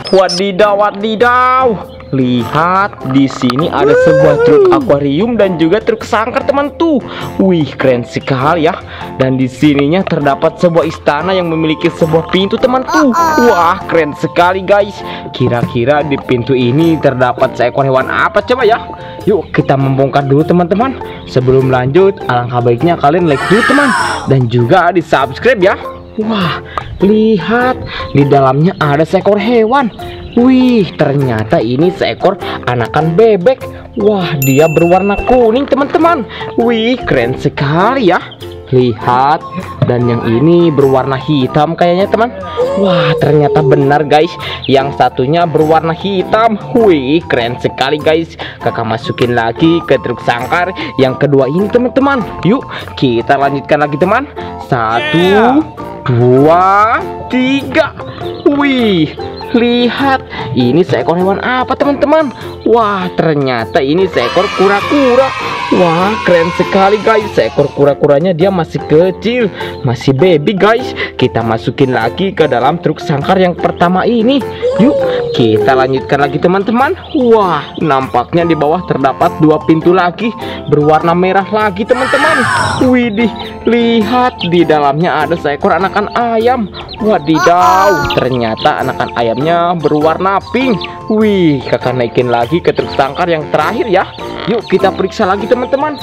Wadidaw, wadidaw. Lihat, di sini ada sebuah truk akuarium dan juga truk sangkar teman tuh. Wih, keren sekali ya. Dan di sininya terdapat sebuah istana yang memiliki sebuah pintu teman tuh. Wah, keren sekali guys. Kira-kira di pintu ini terdapat seekor hewan apa coba ya? Yuk kita membongkar dulu teman-teman. Sebelum lanjut, alangkah baiknya kalian like dulu teman, dan juga di subscribe ya. Wah, lihat, di dalamnya ada seekor hewan. Wih, ternyata ini seekor anakan bebek. Wah, dia berwarna kuning teman-teman. Wih, keren sekali ya. Lihat, dan yang ini berwarna hitam kayaknya teman. Wah, ternyata benar guys, yang satunya berwarna hitam. Wih, keren sekali guys. Kakak masukin lagi ke truk sangkar yang kedua ini teman-teman. Yuk kita lanjutkan lagi teman. 1, 2, 3. Wih, lihat, ini seekor hewan apa teman-teman? Wah, ternyata ini seekor kura-kura. Wah, keren sekali guys. Seekor kura-kuranya dia masih kecil, masih baby guys. Kita masukin lagi ke dalam truk sangkar yang pertama ini. Yuk kita lanjutkan lagi teman-teman. Wah, nampaknya di bawah terdapat 2 pintu lagi berwarna merah lagi teman-teman. Widih, lihat, di dalamnya ada seekor anakan ayam. Wadidaw, ternyata anakan ayamnya berwarna pink. Wih, kakak naikin lagi ke truk sangkar yang terakhir ya. Yuk kita periksa lagi teman-teman.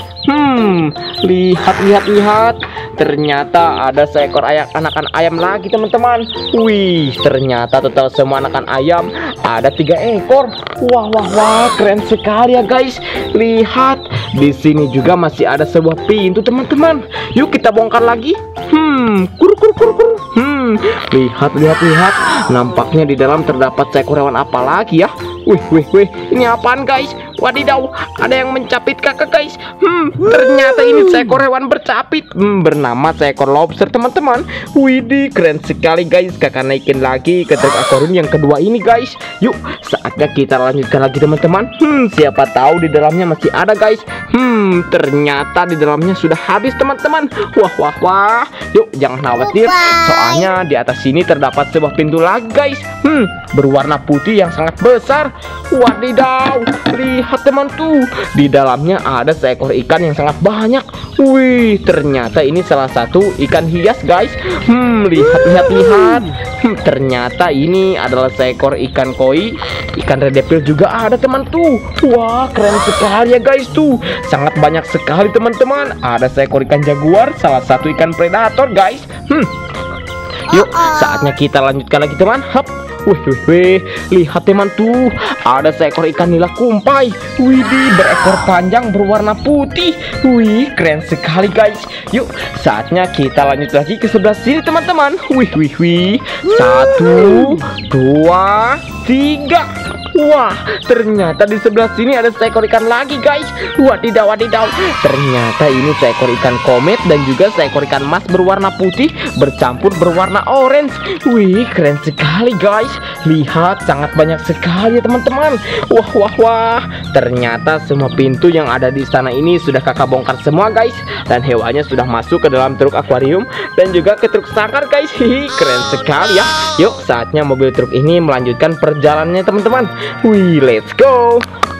Lihat. Ternyata ada seekor anakan ayam lagi teman-teman. Wih, ternyata total semua anakan ayam ada 3 ekor. Wah, keren sekali ya guys. Lihat, di sini juga masih ada sebuah pintu teman-teman. Yuk kita bongkar lagi. Lihat. Nampaknya di dalam terdapat seekor hewan apa lagi ya? Wih, ini apaan guys? Wadidaw, ada yang mencapit kakak guys. Ternyata ini seekor hewan bercapit, bernama seekor lobster teman-teman. Widih, keren sekali guys. Kakak naikin lagi ke truk akuarium yang kedua ini guys. Yuk, saatnya kita lanjutkan lagi teman-teman. Siapa tahu di dalamnya masih ada guys. Ternyata di dalamnya sudah habis teman-teman. Wah. Yuk jangan khawatir, soalnya di atas sini terdapat sebuah pintu lagi guys. Berwarna putih yang sangat besar. Wadidaw, lihat teman tuh, di dalamnya ada seekor ikan yang sangat banyak. Wih, ternyata ini salah satu ikan hias guys. Lihat. Ternyata ini adalah seekor ikan koi. Ikan red devil juga ada teman tuh. Wah, keren sekali ya guys tuh. Sangat banyak sekali teman-teman. Ada seekor ikan jaguar, salah satu ikan predator guys. Yuk saatnya kita lanjutkan lagi teman. Wih, lihat teman tuh, ada seekor ikan nila kumpai. Widih, berekor panjang berwarna putih. Wih, keren sekali guys. Yuk saatnya kita lanjut lagi ke sebelah sini teman-teman. Wih. 1, 2, 3. Wah, ternyata di sebelah sini ada seekor ikan lagi guys. Wadidaw. Ternyata ini seekor ikan komet dan juga seekor ikan mas berwarna putih bercampur berwarna orange. Wih, keren sekali guys. Lihat, sangat banyak sekali ya teman-teman. Wah. Ternyata semua pintu yang ada di istana ini sudah kakak bongkar semua guys. Dan hewannya sudah masuk ke dalam truk akuarium dan juga ke truk sangkar guys. Keren sekali ya. Yuk saatnya mobil truk ini melanjutkan perjalanannya teman-teman. Wih, let's go.